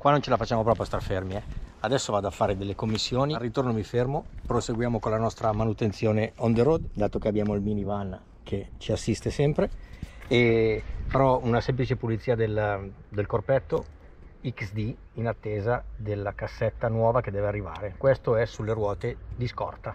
Qua non ce la facciamo proprio a star fermi, Adesso vado a fare delle commissioni, al ritorno mi fermo, proseguiamo con la nostra manutenzione on the road, dato che abbiamo il minivan che ci assiste sempre, e farò una semplice pulizia del corpetto XD in attesa della cassetta nuova che deve arrivare. Questo è sulle ruote di scorta.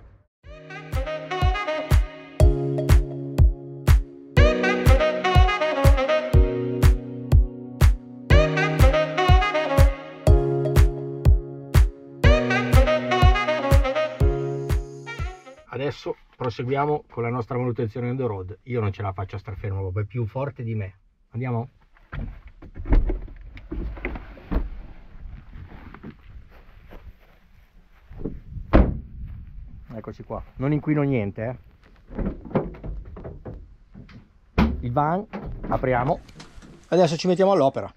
Adesso proseguiamo con la nostra manutenzione on the road. Io non ce la faccio a star fermo, proprio è più forte di me. Andiamo? Eccoci qua, non inquino niente, Il van, apriamo. Adesso ci mettiamo all'opera.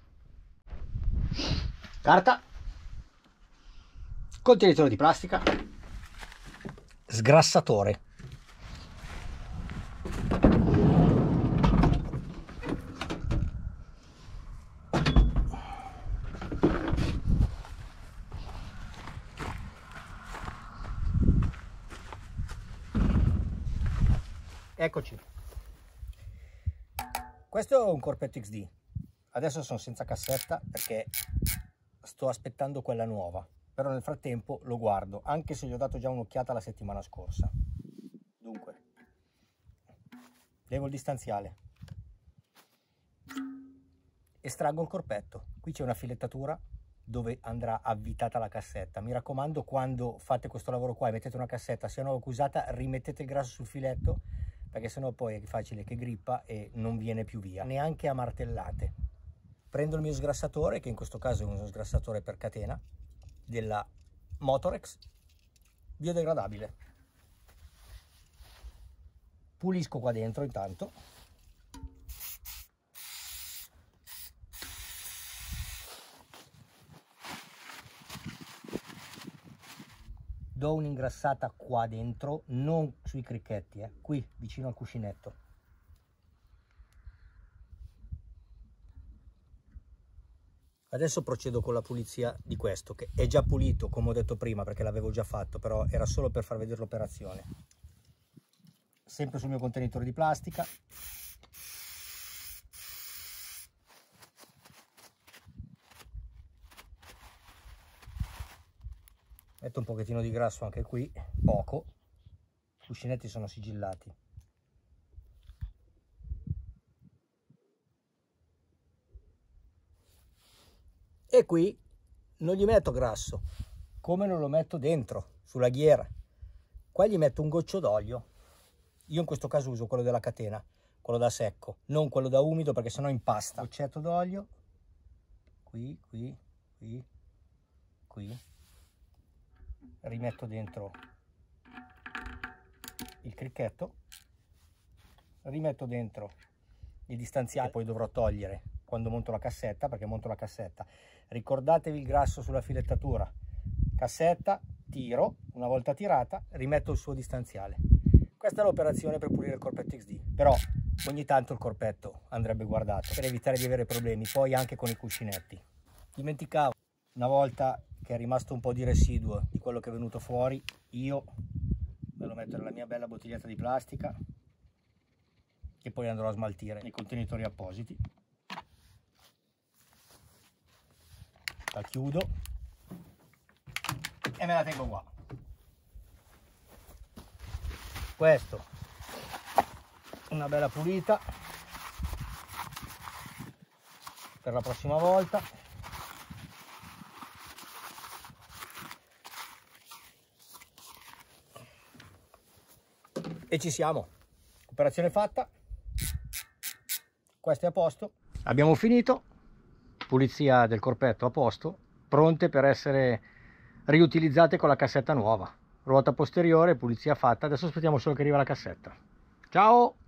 Carta, contenitore di plastica, sgrassatore, eccoci. Questo è un corpetto XD. Adesso sono senza cassetta perché sto aspettando quella nuova, però nel frattempo lo guardo, anche se gli ho dato già un'occhiata la settimana scorsa. Dunque, levo il distanziale, estraggo il corpetto. Qui c'è una filettatura dove andrà avvitata la cassetta. Mi raccomando, quando fate questo lavoro qua e mettete una cassetta, sia nuova che usata, rimettete il grasso sul filetto, perché sennò poi è facile che grippa e non viene più via, neanche a martellate. Prendo il mio sgrassatore, che in questo caso è uno sgrassatore per catena della Motorex, biodegradabile. Pulisco qua dentro intanto. Do un'ingrassata qua dentro, non sui cricchetti, qui vicino al cuscinetto. Adesso procedo con la pulizia di questo, che è già pulito, come ho detto prima, perché l'avevo già fatto, però era solo per far vedere l'operazione. Sempre sul mio contenitore di plastica. Metto un pochettino di grasso anche qui, poco. I cuscinetti sono sigillati. E qui non gli metto grasso, come non lo metto dentro, sulla ghiera. Qua gli metto un goccio d'olio. Io in questo caso uso quello della catena, quello da secco, non quello da umido perché sennò impasta. Goccetto d'olio, qui, qui, qui, qui. Rimetto dentro il cricchetto, rimetto dentro il distanziale, poi dovrò togliere quando monto la cassetta, perché monto la cassetta. Ricordatevi il grasso sulla filettatura. Cassetta, tiro, una volta tirata rimetto il suo distanziale. Questa è l'operazione per pulire il corpetto XD, però ogni tanto il corpetto andrebbe guardato per evitare di avere problemi, poi anche con i cuscinetti. Dimenticavo, una volta che è rimasto un po' di residuo di quello che è venuto fuori, io me lo metto nella mia bella bottiglietta di plastica che poi andrò a smaltire nei contenitori appositi. La chiudo e me la tengo qua. Questo, una bella pulita per la prossima volta. E ci siamo, operazione fatta, questo è a posto, abbiamo finito, pulizia del corpetto a posto, pronte per essere riutilizzate con la cassetta nuova. Ruota posteriore, pulizia fatta, adesso aspettiamo solo che arriva la cassetta. Ciao!